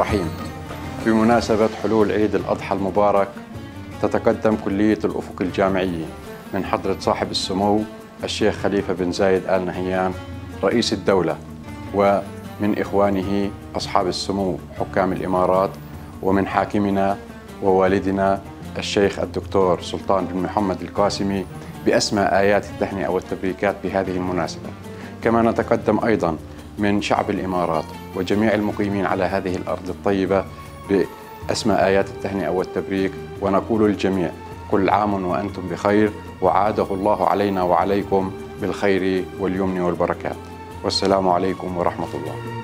الرحيم. بمناسبة حلول عيد الأضحى المبارك تتقدم كلية الأفق الجامعية من حضرة صاحب السمو الشيخ خليفة بن زايد آل نهيان رئيس الدولة، ومن إخوانه أصحاب السمو حكام الإمارات، ومن حاكمنا ووالدنا الشيخ الدكتور سلطان بن محمد القاسمي بأسمى آيات التهنئة والتبريكات بهذه المناسبة. كما نتقدم أيضا من شعب الإمارات وجميع المقيمين على هذه الأرض الطيبة بأسمى آيات التهنئة والتبريك، ونقول للجميع كل عام وأنتم بخير، وعاده الله علينا وعليكم بالخير واليمن والبركات. والسلام عليكم ورحمة الله.